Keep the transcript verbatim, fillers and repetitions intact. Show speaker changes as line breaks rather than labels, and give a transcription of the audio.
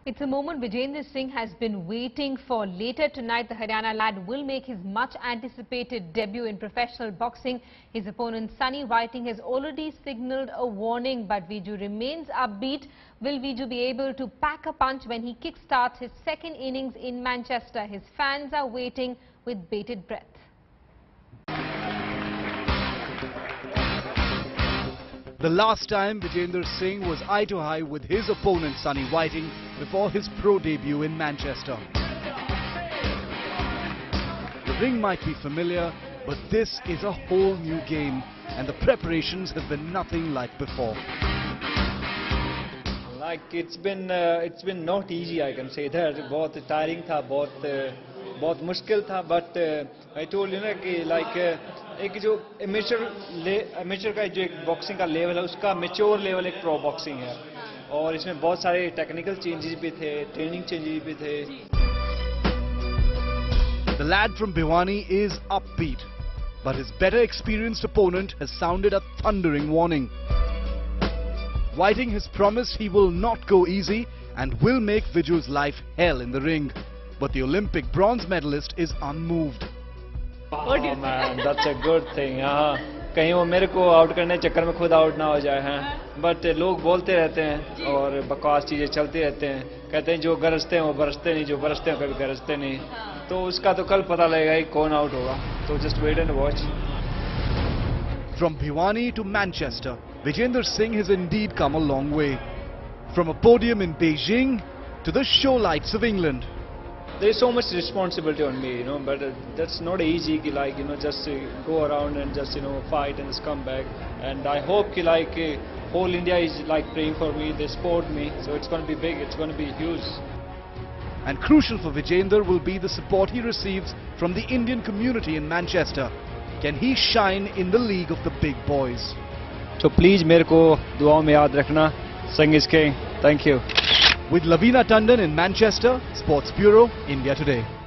It's a moment Vijender Singh has been waiting for. Later tonight, the Haryana lad will make his much-anticipated debut in professional boxing. His opponent, Sunny Whiting, has already signalled a warning, but Viju remains upbeat. Will Viju be able to pack a punch when he kickstarts his second innings in Manchester? His fans are waiting with bated breath.
The last time Vijender Singh was eye-to-eye with his opponent Sunny Whiting before his pro debut in Manchester. The ring might be familiar, but this is a whole new game and the preparations have been nothing like before.
Like it's been uh, it's been not easy, I can say that. बहुत tiring था, बहुत uh, बहुत मुश्किल था, but uh, I told you ना कि like uh, एक जो एमेचर एमेचर का जो एक बॉक्सिंग का लेवल है उसका मैच्योर लेवल एक प्रो बॉक्सिंग है और इसमें बहुत सारे टेक्निकल चेंजेस भी थे, ट्रेनिंग चेंजेस भी थे.
The lad from Bhiwani is upbeat, but his better experienced opponent has sounded a thundering warning. Whiting has promised he will not go easy and will make Viju's life hell in the ring, but the Olympic bronze medalist is unmoved.
Oh man, that's a good thing. हाँ, कहीं वो मेरे को out करने चक्कर में खुद out ना हो जाए हैं. बट लोग बोलते रहते हैं और बकवास चीजें चलती रहते हैं. कहते हैं जो गरजते हैं वो बरसते नहीं, जो बरसते हैं कभी गरजते नहीं. तो उसका तो कल पता लगेगा कि कौन आउट होगा. तो just wait and watch.
From Bhiwani to Manchester, Vijender Singh has indeed come a long way. From a podium in Beijing to the show lights of England.
There is so much responsibility on me, you know, but uh, that's not easy, like, you know, just uh, go around and just, you know, fight and just come back. And I hope, like, uh, whole India is, like, praying for me, they support me, so it's going to be big, it's going to be huge.
And crucial for Vijender will be the support he receives from the Indian community in Manchester. Can he shine in the league of the big boys?
So please, mere ko duaon mein yaad rakhna. Singh is king. Thank you.
With Lavina Tandon in Manchester, Sports Bureau, India Today.